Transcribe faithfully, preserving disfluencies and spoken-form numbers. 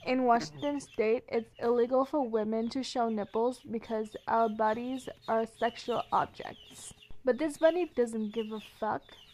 In Washington state, it's illegal for women to show nipples because our bodies are sexual objects. But this bunny doesn't give a fuck.